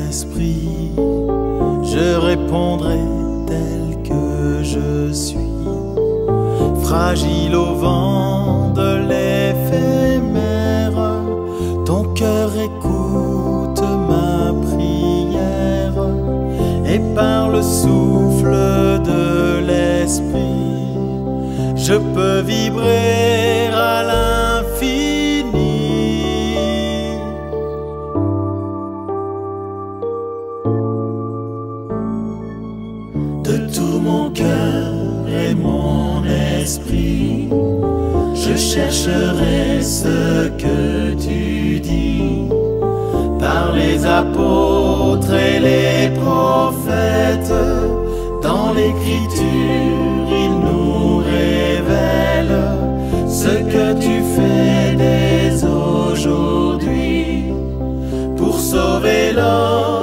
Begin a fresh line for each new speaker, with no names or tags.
esprit, je répondrai tel que je suis, fragile au vent de l'éphémère. Ton cœur écoute ma prière, et par le souffle de l'esprit, je peux vibrer à l'infini. De tout mon cœur et mon esprit, je chercherai ce que tu dis. Par les apôtres et les prophètes, dans l'écriture, ils nous révèlent ce que tu fais dès aujourd'hui pour sauver l'homme.